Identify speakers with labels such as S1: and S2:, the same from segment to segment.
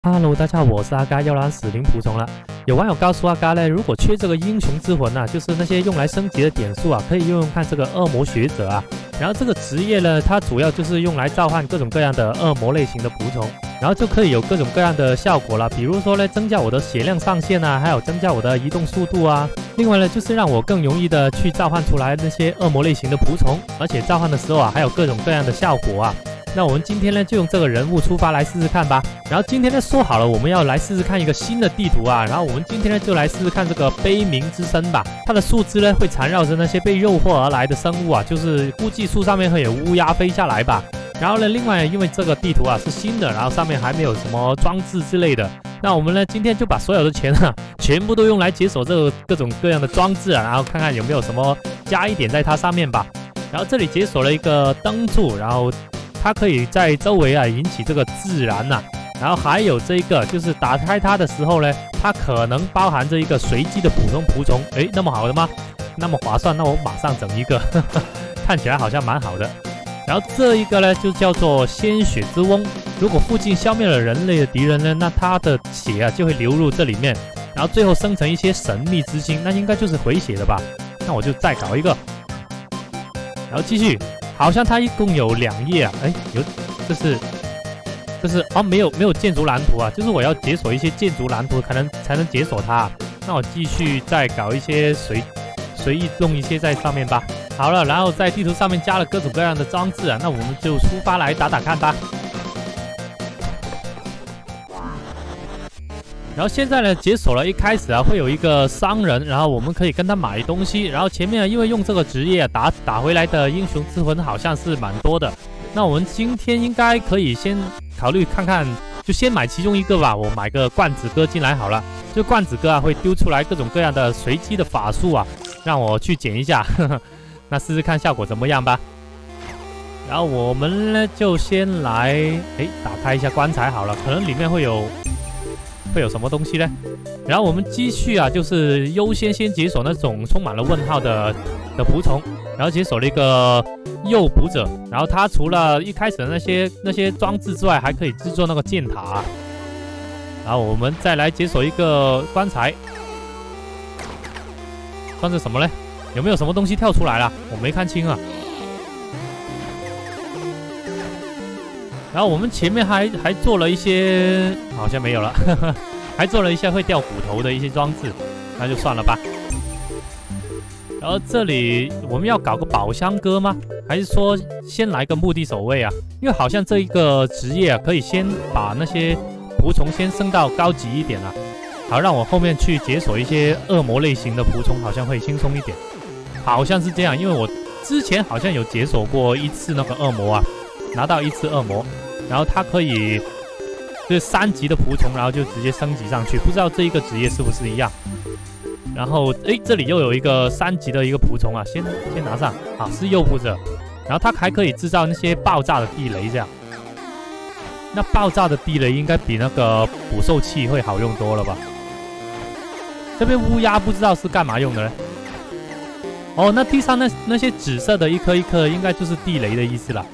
S1: Hello， 大家好，我是阿嘎，要来死灵仆从了。有网友告诉阿嘎呢，如果缺这个英雄之魂啊，就是那些用来升级的点数啊，可以用看这个恶魔学者啊。然后这个职业呢，它主要就是用来召唤各种各样的恶魔类型的仆从，然后就可以有各种各样的效果啦。比如说呢，增加我的血量上限啊，还有增加我的移动速度啊。另外呢，就是让我更容易的去召唤出来那些恶魔类型的仆从，而且召唤的时候啊，还有各种各样的效果啊。那我们今天呢，就用这个人物出发来试试看吧。然后今天呢，说好了我们要来试试看一个新的地图啊。然后我们今天呢，就来试试看这个悲鸣之声吧。它的树枝呢，会缠绕着那些被诱惑而来的生物啊，就是估计树上面会有乌鸦飞下来吧。然后呢，另外因为这个地图啊是新的，然后上面还没有什么装置之类的。那我们呢，今天就把所有的钱啊，全部都用来解锁这个各种各样的装置啊，然后看看有没有什么加一点在它上面吧。然后这里解锁了一个灯柱，然后它可以在周围啊引起这个自燃呐，然后还有这个就是打开它的时候呢，它可能包含着一个随机的普通仆从。诶，那么好的吗？那么划算，那我马上整一个，看起来好像蛮好的。然后这一个呢就叫做鲜血之翁，如果附近消灭了人类的敌人呢，那它的血啊就会流入这里面，然后最后生成一些神秘之星，那应该就是回血的吧？那我就再搞一个，然后继续。好像它一共有2页啊，哎，这是哦，没有建筑蓝图啊，就是我要解锁一些建筑蓝图，才能解锁它啊。那我继续再搞一些随意弄一些在上面吧。好了，然后在地图上面加了各种各样的装置啊，那我们就出发来打打看吧。然后现在呢，解锁了一开始啊，会有一个商人，然后我们可以跟他买东西。然后前面因为用这个职业打回来的英雄之魂好像是蛮多的，那我们今天应该可以先考虑看看，就先买其中一个吧。我买个罐子哥进来好了，就罐子哥啊会丢出来各种各样的随机的法术啊，让我去捡一下，那试试看效果怎么样吧。然后我们呢就先来打开一下棺材好了，可能里面会有什么东西呢？然后我们继续啊，就是优先解锁那种充满了问号的仆从，然后解锁了一个诱捕者，然后它除了一开始的那些装置之外，还可以制作那个箭塔啊。然后我们再来解锁一个棺材，算是什么呢？有没有什么东西跳出来了？我没看清啊。然后我们前面还做了一些，好像没有了，还做了一些会掉骨头的一些装置，那就算了吧。然后这里我们要搞个宝箱哥吗？还是说先来个墓地守卫啊？因为好像这一个职业啊，可以先把那些仆从先升到高级一点啊，好让我后面去解锁一些恶魔类型的仆从，好像会轻松一点。好像是这样，因为我之前好像有解锁过一次那个恶魔啊。拿到1次恶魔，然后它可以就是3级的仆从，然后就直接升级上去。不知道这一个职业是不是一样？然后这里又有一个3级的一个仆从啊，先拿上啊，是诱捕者。然后它还可以制造那些爆炸的地雷，这样。那爆炸的地雷应该比那个捕兽器会好用多了吧？这边乌鸦不知道是干嘛用的呢？哦，那地上那些紫色的一颗一颗，应该就是地雷的意思啦。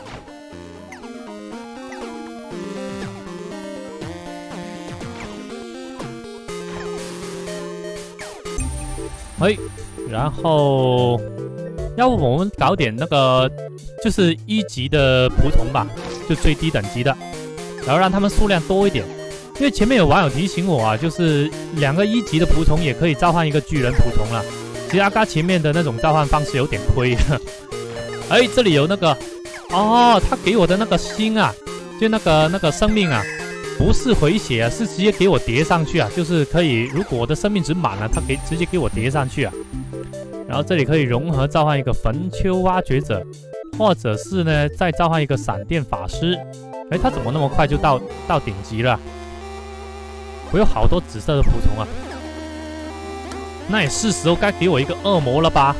S1: 然后要不我们搞点那个就是1级的仆从吧，就最低等级的，然后让他们数量多一点。因为前面有网友提醒我啊，就是2个1级的仆从也可以召唤一个巨人仆从了。其实阿嘎前面的那种召唤方式有点亏。这里有那个哦，他给我的那个星啊，就那个生命啊。不是回血啊，是直接给我叠上去啊，就是可以，如果我的生命值满了，它直接给我叠上去啊。然后这里可以融合召唤一个坟丘挖掘者，或者是呢再召唤一个闪电法师。他怎么那么快就到顶级了？我有好多紫色的仆从啊，那也是时候该给我一个恶魔了吧？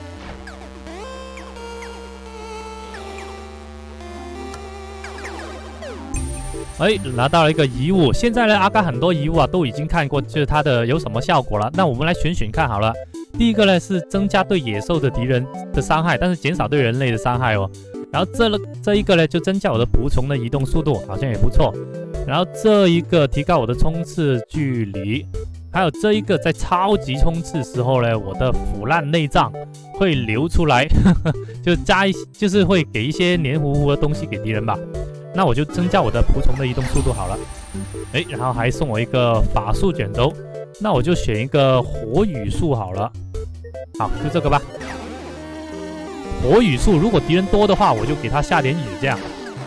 S1: 拿到了一个遗物。现在呢，阿嘎很多遗物啊都已经看过，就是它的有什么效果了。那我们来选看好了。第一个呢是增加对野兽的敌人的伤害，但是减少对人类的伤害哦。然后这一个呢就增加我的仆从的移动速度，好像也不错。 然后这一个提高我的冲刺距离，还有这一个在超级冲刺时候呢，我的腐烂内脏会流出来，就是会给一些黏糊糊的东西给敌人吧。那我就增加我的仆从的移动速度好了。哎，然后还送我一个法术卷轴，那我就选一个火雨术好了。好，就这个吧。火雨术，如果敌人多的话，我就给他下点雨这样。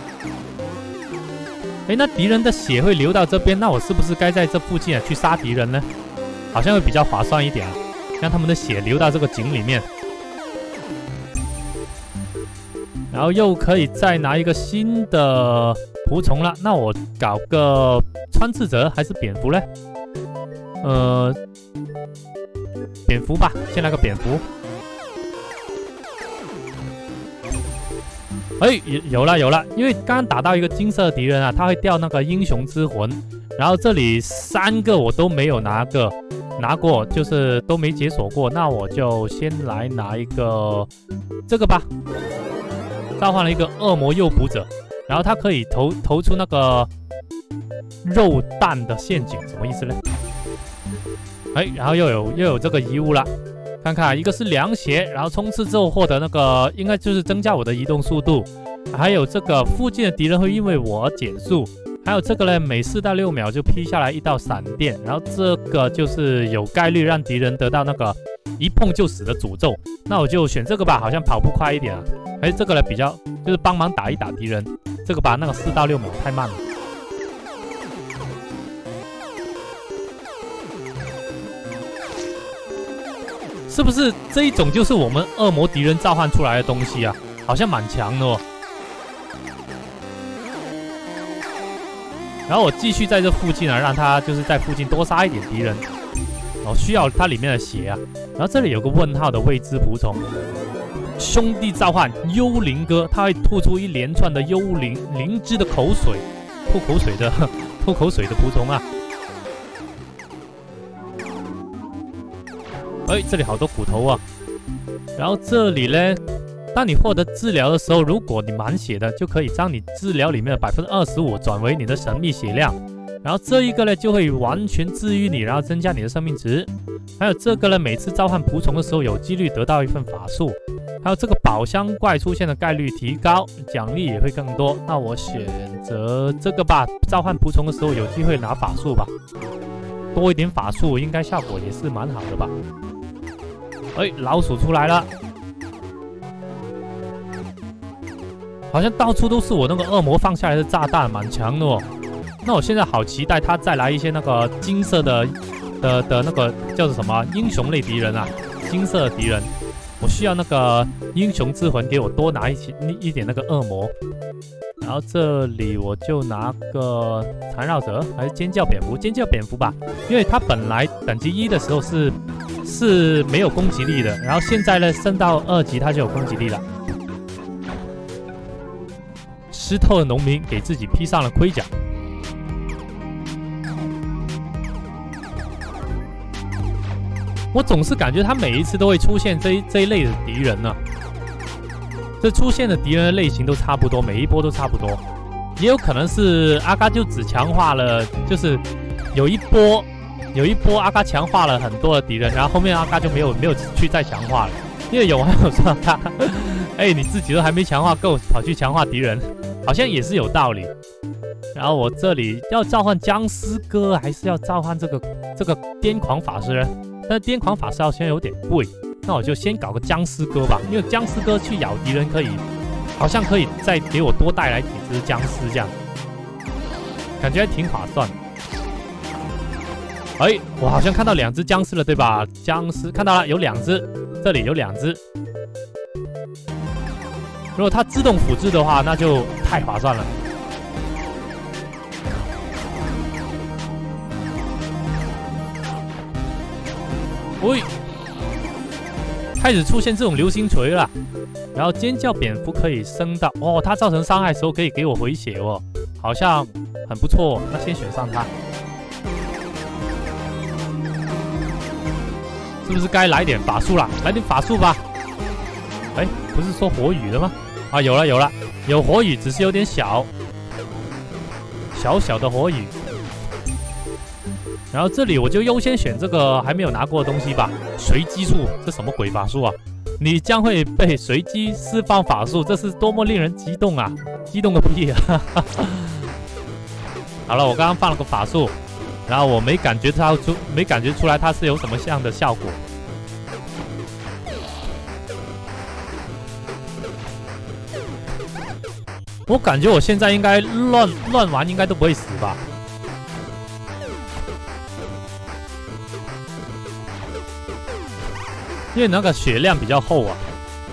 S1: 哎，那敌人的血会流到这边，那我是不是该在这附近去杀敌人呢？好像会比较划算一点啊，让他们的血流到这个井里面。然后又可以再拿一个新的仆从了，那我搞个穿刺者还是蝙蝠呢？蝙蝠吧，先来个蝙蝠。哎，有了，因为刚刚打到一个金色的敌人啊，他会掉那个英雄之魂，然后这里3个我都没有拿过，就是都没解锁过，那我就先来拿一个这个吧。召唤了一个恶魔诱捕者，然后它可以投出那个肉弹的陷阱，什么意思呢？哎，然后又有这个遗物了，看看，一个是凉鞋，然后冲刺之后获得那个应该就是增加我的移动速度，还有这个附近的敌人会因为我而减速，还有这个呢，每4到6秒就劈下来1道闪电，然后这个就是有概率让敌人得到那个一碰就死的诅咒，那我就选这个吧，好像跑步快一点啊。哎，这个呢比较就是帮忙打一打敌人，这个吧，那个4到6秒太慢了。是不是这一种就是我们恶魔敌人召唤出来的东西啊？好像蛮强的哦。然后我继续在这附近啊，让他就是在附近多杀一点敌人，需要它里面的血啊。然后这里有个问号的未知仆从。兄弟召唤幽灵哥，他会吐出一连串的灵芝的口水，吐口水的仆从啊！哎，这里好多骨头啊！然后这里呢，当你获得治疗的时候，如果你满血的，就可以将你治疗里面的25%转为你的神秘血量。然后这一个呢，就会完全治愈你，然后增加你的生命值。还有这个呢，每次召唤仆从的时候，有几率得到一份法术。还有这个宝箱怪出现的概率提高，奖励也会更多。那我选择这个吧，召唤仆从的时候有机会拿法术吧，多一点法术应该效果也是蛮好的吧。哎，老鼠出来了，好像到处都是我那个恶魔放下来的炸弹，蛮强的哦。那我现在好期待他再来一些那个金色的那个叫做什么英雄类敌人啊，金色的敌人。我需要那个英雄之魂给我多拿一点那个恶魔，然后这里我就拿个缠绕者还是尖叫蝙蝠吧，因为它本来等级1的时候是没有攻击力的，然后现在呢升到2级它就有攻击力了。湿透的农民给自己披上了盔甲。我总是感觉他每一次都会出现这一类的敌人呢、这出现的敌人的类型都差不多，每一波都差不多。也有可能是阿嘎就只强化了，就是有一波阿嘎强化了很多的敌人，然后后面阿嘎就没有去再强化了，因为有网友说他，哎，你自己都还没强化够，跑去强化敌人，好像也是有道理。然后我这里要召唤僵尸哥，还是要召唤这个癫狂法师呢？但是癫狂法师好像有点贵，那我就先搞个僵尸哥吧，因为僵尸哥去咬敌人好像可以再给我多带来几只僵尸，这样感觉还挺划算。哎，我好像看到2只僵尸了，对吧？僵尸看到了，有2只，这里有2只。如果它自动复制的话，那就太划算了。喂，开始出现这种流星锤了，然后尖叫蝙蝠可以升到哦，它造成伤害的时候可以给我回血哦，好像很不错哦。那先选上它，是不是该来点法术啦？来点法术吧。哎，不是说火雨的吗？啊，有了，有火雨，只是有点小。 小小的火雨。然后这里我就优先选这个还没有拿过的东西吧。随机术，这什么鬼法术啊？你将会被随机释放法术，这是多么令人激动啊！激动个屁啊！好了，我刚刚放了个法术，然后我没感觉出来它是有什么样的效果。我感觉我现在应该乱玩，应该都不会死吧？因为那个血量比较厚啊。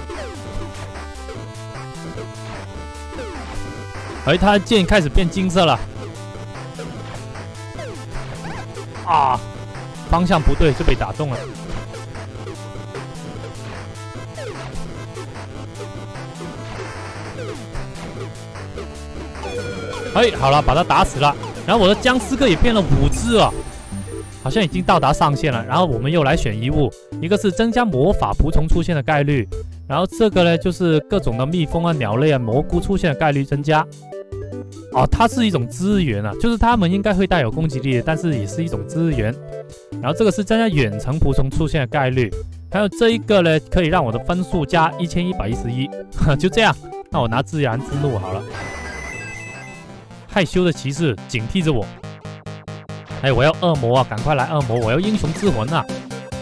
S1: 而他的剑开始变金色了。啊！方向不对就被打中了。哎，好了，把他打死了。然后我的僵尸哥也变了5只啊，好像已经到达上限了。然后我们又来选一物，一个是增加魔法仆从出现的概率，然后这个呢就是各种的蜜蜂啊、鸟类啊、蘑菇出现的概率增加。哦，它是一种资源啊，就是它们应该会带有攻击力的，但是也是一种资源。然后这个是增加远程仆从出现的概率，还有这一个呢可以让我的分数加1111，就这样。那我拿自然之怒好了。害羞的骑士警惕着我。哎，我要恶魔啊！赶快来恶魔！我要英雄之魂啊！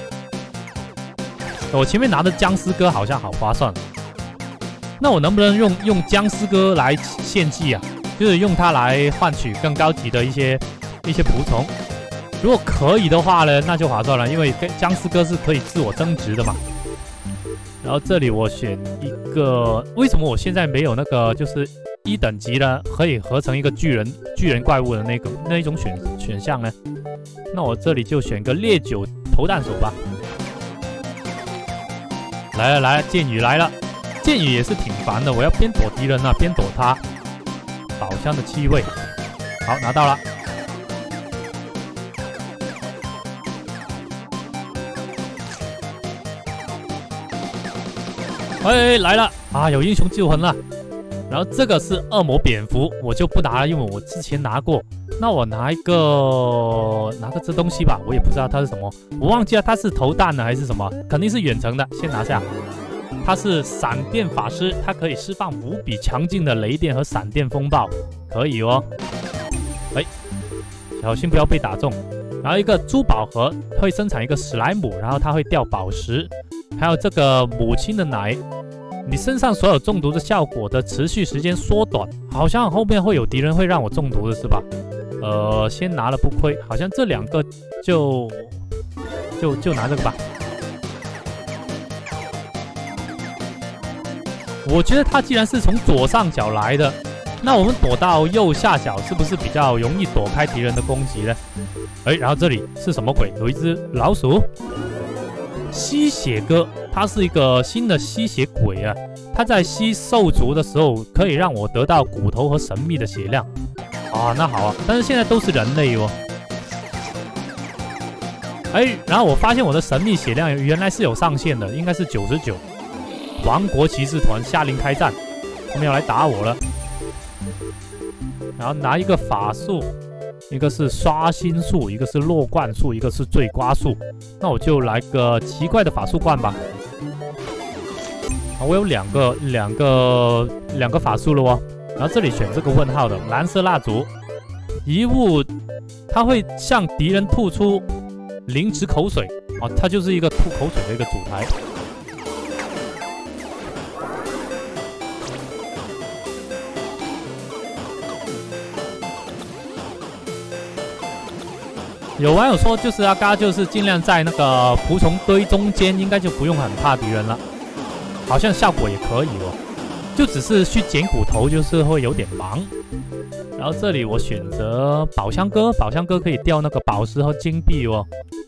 S1: 我前面拿的僵尸哥好像好划算，那我能不能用僵尸哥来献祭啊？就是用它来换取更高级的一些仆从。如果可以的话呢，那就划算了，因为僵尸哥是可以自我增值的嘛。然后这里我选一个，为什么我现在没有那个就是1等级呢？可以合成一个巨人怪物的那一种选项呢？那我这里就选个烈酒投弹手吧。来了，剑雨来了，剑雨也是挺烦的，我要边躲敌人啊，边躲他。宝箱的气味，好，拿到了。哎，来了啊！有英雄救魂了。然后这个是恶魔蝙蝠，我就不拿了，因为我之前拿过。那我拿个这东西吧，我也不知道它是什么，我忘记了它是投弹的还是什么，肯定是远程的，先拿下。它是闪电法师，它可以释放无比强劲的雷电和闪电风暴，可以哦。哎，小心不要被打中。然后一个珠宝盒会生产一个史莱姆，然后它会掉宝石。还有这个母亲的奶，你身上所有中毒的效果的持续时间缩短，好像后面会有敌人会让我中毒的是吧？先拿了不亏，好像这2个就拿这个吧。我觉得它既然是从左上角来的，那我们躲到右下角是不是比较容易躲开敌人的攻击呢？哎，然后这里是什么鬼？有一只老鼠。吸血哥，它是一个新的吸血鬼啊！它在吸兽族的时候，可以让我得到骨头和神秘的血量啊，那好啊！但是现在都是人类哦。哎，然后我发现我的神秘血量原来是有上限的，应该是99。王国骑士团下令开战，他们要来打我了。然后拿一个法术。一个是刷新术，一个是落冠术，一个是坠刮术。那我就来个奇怪的法术冠吧。我有两个法术了哦。然后这里选这个问号的蓝色蜡烛，一物它会向敌人吐出灵池口水哦，它就是一个吐口水的一个主台。有网友说，就是阿嘎就是尽量在那个仆从堆中间，应该就不用很怕敌人了。好像效果也可以哦，就只是去捡骨头，就是会有点忙。然后这里我选择宝箱哥，宝箱哥可以掉那个宝石和金币哦。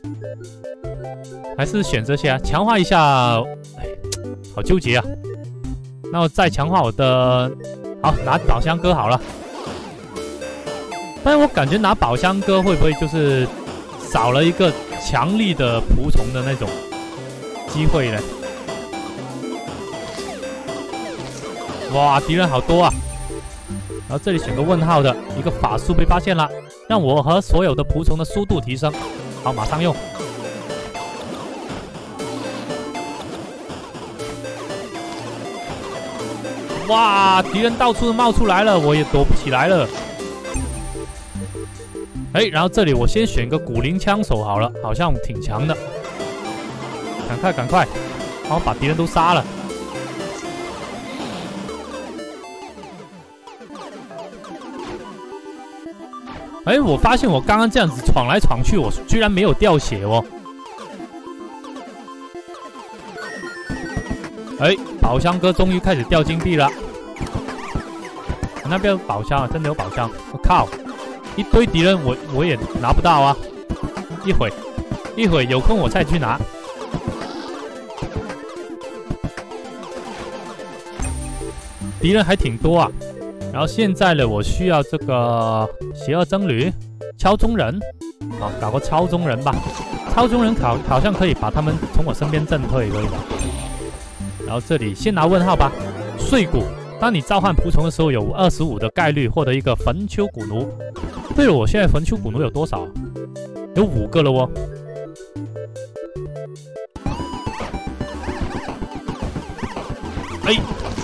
S1: 还是选这些啊，强化一下。哎，好纠结啊。那我再强化我的，好，拿宝箱哥好了。但是我感觉拿宝箱哥会不会就是少了一个强力的仆从的那种机会呢？哇，敌人好多啊！ 然后这里选个问号的一个法术被发现了，让我和所有的仆从的速度提升。好，马上用。哇，敌人到处都冒出来了，我也躲不起来了。哎，然后这里我先选个古灵枪手好了，好像挺强的。赶快赶快，然后把敌人都杀了。哎，我发现我刚刚这样子闯来闯去，我居然没有掉血哦。哎，宝箱哥终于开始掉金币了。那边有宝箱啊，真的有宝箱！我靠，一堆敌人我也拿不到啊！一会有空我再去拿。敌人还挺多啊。然后现在呢，我需要这个邪恶僧侣、敲钟人，好，搞个敲钟人吧。敲钟人好像可以把他们从我身边震退，可以吧？然后这里先拿问号吧。碎骨，当你召唤仆从的时候，有25%的概率获得一个坟丘古奴。对了，我现在坟丘古奴有多少？有5个了哦。哎。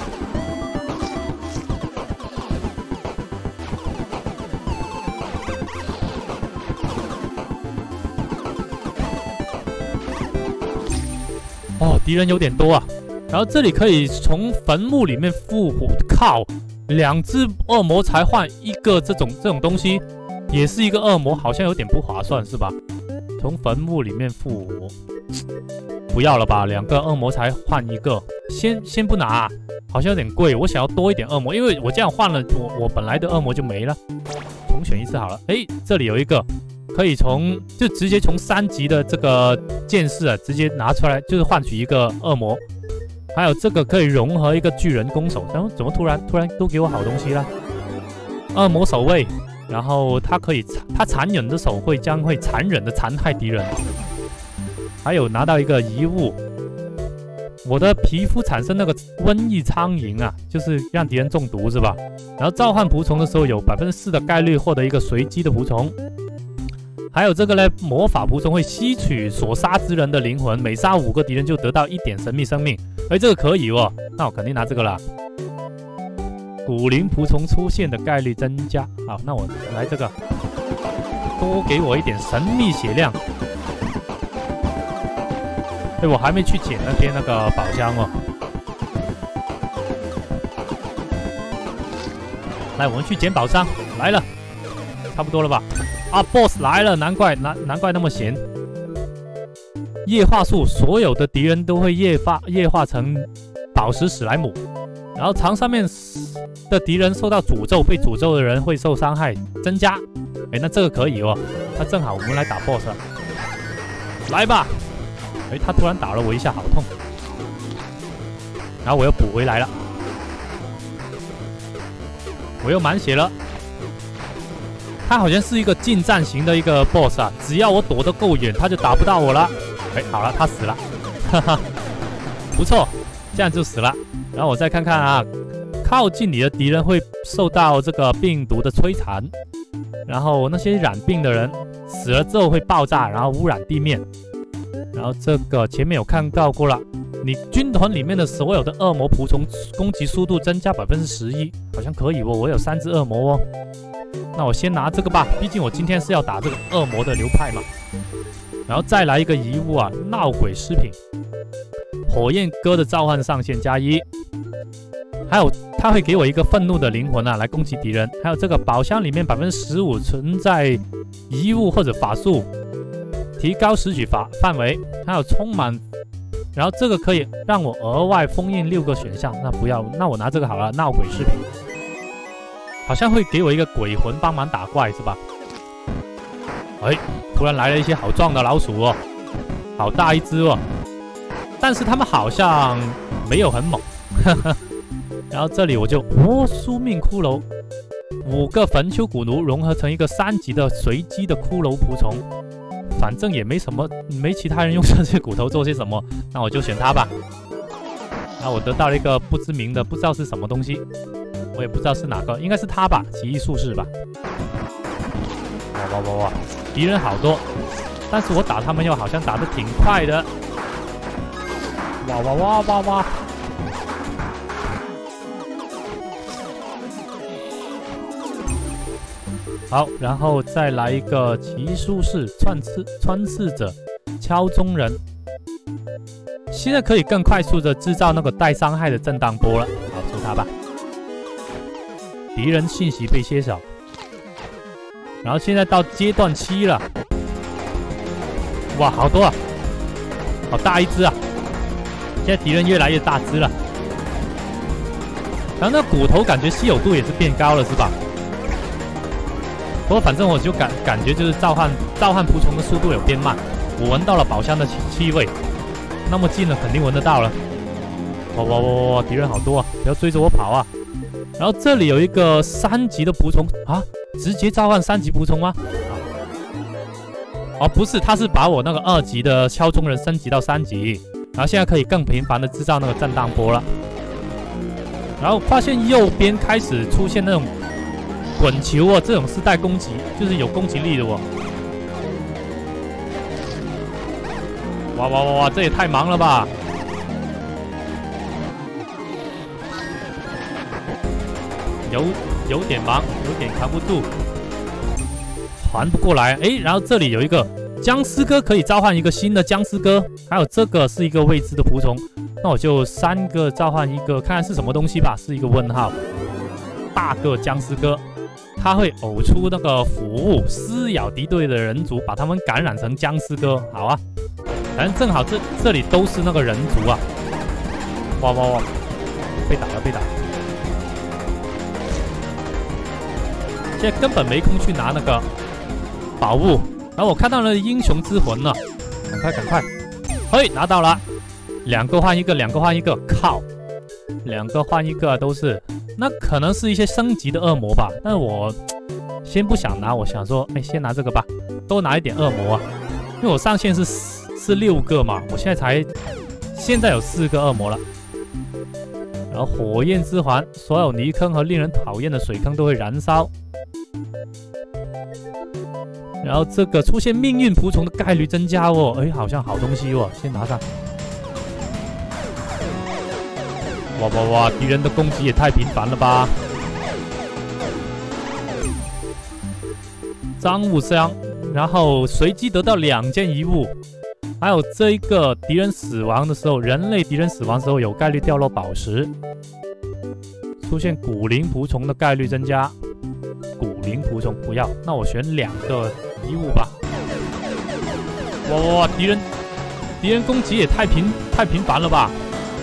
S1: 哦，敌人有点多啊。然后这里可以从坟墓里面复活，靠，2只恶魔才换一个这种东西，也是一个恶魔，好像有点不划算是吧？从坟墓里面复活，不要了吧？2个恶魔才换一个，先不拿啊，好像有点贵。我想要多一点恶魔，因为我这样换了，我本来的恶魔就没了。重选一次好了。哎，这里有一个。可以就直接从3级的这个剑士啊，直接拿出来，就是换取一个恶魔。还有这个可以融合一个巨人弓手，然后怎么突然都给我好东西了？恶魔守卫，然后他残忍的手会将会残忍的残害敌人。还有拿到一个遗物，我的皮肤产生那个瘟疫苍蝇啊，就是让敌人中毒是吧？然后召唤仆从的时候有4%的概率获得一个随机的仆从。还有这个呢，魔法仆从会吸取所杀之人的灵魂，每杀5个敌人就得到1点神秘生命。哎，这个可以哦，那我肯定拿这个啦。古灵仆从出现的概率增加，好，那我来这个，多给我一点神秘血量。哎，我还没去捡那边那个宝箱哦。来，我们去捡宝箱，来了，差不多了吧？啊 ，BOSS 来了，难怪那么闲。液化术，所有的敌人都会液化成宝石史莱姆，然后长上面的敌人受到诅咒，被诅咒的人会受伤害增加。哎，那这个可以哦，那正好我们来打 BOSS 了，来吧。哎，他突然打了我一下，好痛。然后我又补回来了，我又满血了。他好像是一个近战型的一个 BOSS 啊，只要我躲得够远，他就打不到我了。哎，好了，他死了，哈哈，不错，这样就死了。然后我再看看啊，靠近你的敌人会受到这个病毒的摧残，然后那些染病的人死了之后会爆炸，然后污染地面。然后这个前面有看到过了，你军团里面的所有的恶魔仆从攻击速度增加11%，好像可以哦，我有3只恶魔哦。那我先拿这个吧，毕竟我今天是要打这个恶魔的流派嘛。然后再来一个遗物啊，闹鬼饰品，火焰哥的召唤上限+1，还有他会给我一个愤怒的灵魂啊，来攻击敌人。还有这个宝箱里面15%存在遗物或者法术，提高拾取范围，还有充满。然后这个可以让我额外封印6个选项，那不要，那我拿这个好了，闹鬼饰品。好像会给我一个鬼魂帮忙打怪是吧？哎，突然来了一些好壮的老鼠哦，好大一只哦，但是他们好像没有很猛。然后这里我就宿命骷髅，5个坟丘古奴融合成一个3级的随机的骷髅仆从，反正也没什么，没其他人用这些骨头做些什么，那我就选它吧。然后我得到了一个不知名的，不知道是什么东西。 我也不知道是哪个，应该是他吧，奇异术士吧。哇！敌人好多，但是我打他们又好像打得挺快的。哇！好，然后再来一个奇异术士穿刺者敲钟人。现在可以更快速的制造那个带伤害的震荡波了。好，出他吧。敌人信息被切少。然后现在到阶段7了。哇，好多啊！好大一只啊！现在敌人越来越大只了。然后那骨头感觉稀有度也是变高了，是吧？不过反正我就感觉就是召唤仆从的速度有变慢。我闻到了宝箱的气味。那么近了，肯定闻得到了。哇！敌人好多啊！不要追着我跑啊！然后这里有一个3级的仆从啊，直接召唤3级仆从吗？哦，不是，他是把我那个2级的敲钟人升级到3级，然后现在可以更频繁的制造那个震荡波了。然后发现右边开始出现那种滚球哦，这种是带攻击，就是有攻击力的哦。哇！这也太忙了吧！有点忙，有点扛不住，传不过来。哎，然后这里有一个僵尸哥，可以召唤一个新的僵尸哥，还有这个是一个未知的仆从，那我就3个召唤一个，看看是什么东西吧，是一个问号。大个僵尸哥，他会呕出那个腐物，撕咬敌对的人族，把他们感染成僵尸哥。好啊。反正正好这里都是那个人族啊！哇！被打了！现在根本没空去拿那个宝物。然后我看到了英雄之魂了，赶快！嘿，拿到了，2个换一个，靠，2个换一个都是，那可能是一些升级的恶魔吧。但是我先不想拿，我想说，哎，先拿这个吧，多拿一点恶魔啊，因为我上限是6个嘛，我现在有4个恶魔了。然后火焰之环，所有泥坑和令人讨厌的水坑都会燃烧。然后这个出现命运仆从的概率增加哦，哎，好像好东西哦，先拿上。哇！敌人的攻击也太频繁了吧！赃物箱，然后随机得到2件遗物。还有这一个敌人死亡的时候，人类敌人死亡的时候有概率掉落宝石。出现古灵仆从的概率增加。古灵仆从不要，那我选2个遗物吧。哇！敌人攻击也太频繁了吧！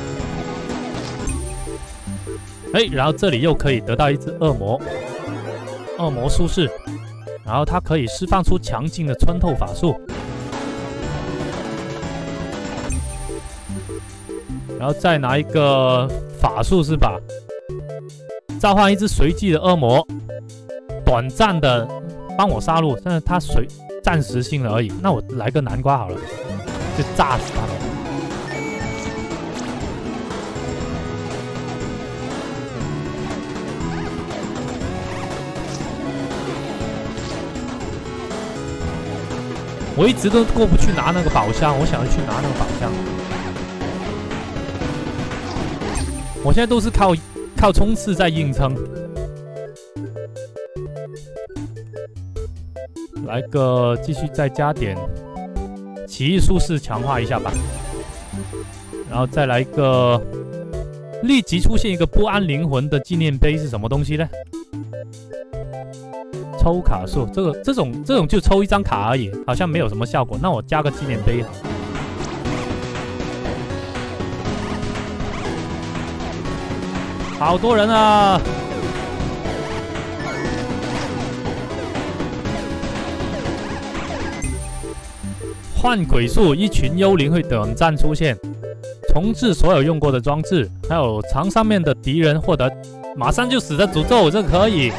S1: 哎，然后这里又可以得到一只恶魔术士，然后它可以释放出强劲的穿透法术。然后再拿一个法术是吧？召唤一只随机的恶魔，短暂的帮我杀戮，但是它暂时性的而已。那我来个南瓜好了，就炸死他们。我一直都过不去拿那个宝箱，我想要去拿那个宝箱。我现在都是靠冲刺在硬撑。来个继续再加点奇异术士强化一下吧，然后再来一个立即出现一个不安灵魂的纪念碑是什么东西呢？抽卡数，这种就抽1张卡而已，好像没有什么效果。那我加个纪念碑好。好多人啊！换鬼术，一群幽灵会短暂出现，重置所有用过的装置，还有墙上面的敌人获得马上就死的诅咒，这可以。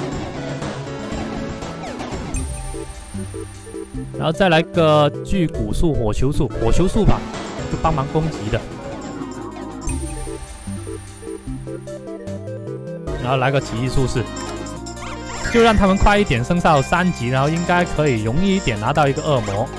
S1: 然后再来个巨骨术、火球术吧，就帮忙攻击的。 然后来个奇异术士，就让他们快一点升到3级，然后应该可以容易一点拿到一个恶魔。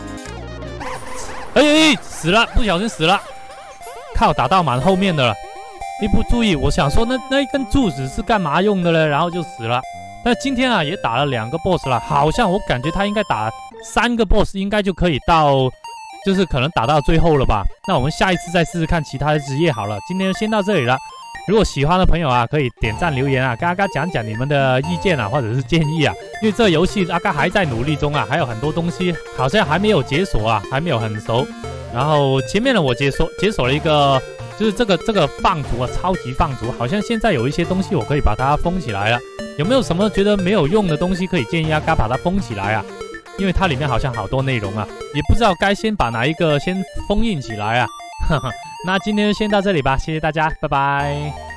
S1: 哎，死了，不小心死了，靠，打到蛮后面的了。一不注意，我想说那一根柱子是干嘛用的呢？然后就死了。但今天啊也打了2个 boss 了，好像我感觉他应该打3个 boss 应该就可以到，就是可能打到最后了吧。那我们下一次再试试看其他的职业好了。今天就先到这里了。如果喜欢的朋友啊，可以点赞留言啊，跟阿嘎讲讲你们的意见啊，或者是建议啊。因为这游戏阿嘎还在努力中啊，还有很多东西好像还没有解锁啊，还没有很熟。然后前面呢，我解锁了一个。就是这个放逐啊，超级放逐，好像现在有一些东西我可以把它封起来了。有没有什么觉得没有用的东西可以建议阿嘎把它封起来啊？因为它里面好像好多内容啊，也不知道该先把哪一个先封印起来啊。那今天就先到这里吧，谢谢大家，拜拜。